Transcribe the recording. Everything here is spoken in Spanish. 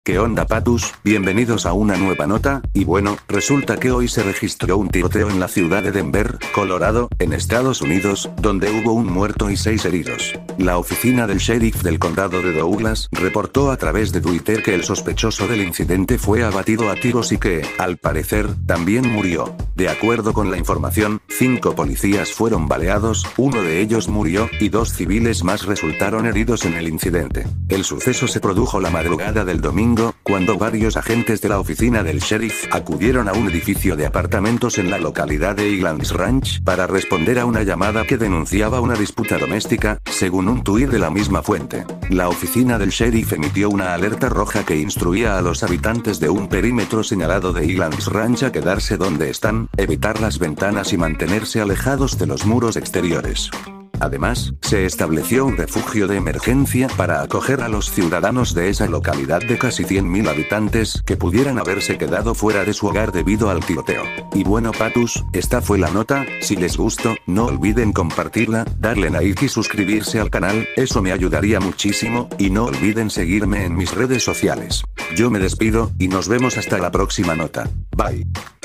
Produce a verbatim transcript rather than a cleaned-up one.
¿Qué onda Patus? Bienvenidos a una nueva nota, y bueno, resulta que hoy se registró un tiroteo en la ciudad de Denver, Colorado, en Estados Unidos, donde hubo un muerto y seis heridos. La oficina del sheriff del condado de Douglas reportó a través de Twitter que el sospechoso del incidente fue abatido a tiros y que, al parecer, también murió. De acuerdo con la información, cinco policías fueron baleados, uno de ellos murió, y dos civiles más resultaron heridos en el incidente. El suceso se produjo la madrugada del domingo, cuando varios agentes de la oficina del sheriff acudieron a un edificio de apartamentos en la localidad de Highlands Ranch para responder a una llamada que denunciaba una disputa doméstica, según un tuit de la misma fuente. La oficina del sheriff emitió una alerta roja que instruía a los habitantes de un perímetro señalado de Highlands Ranch a quedarse donde están, evitar las ventanas y mantenerse alejados de los muros exteriores. Además, se estableció un refugio de emergencia para acoger a los ciudadanos de esa localidad de casi cien mil habitantes que pudieran haberse quedado fuera de su hogar debido al tiroteo. Y bueno Patus, esta fue la nota. Si les gustó, no olviden compartirla, darle like y suscribirse al canal, eso me ayudaría muchísimo, y no olviden seguirme en mis redes sociales. Yo me despido, y nos vemos hasta la próxima nota. Bye.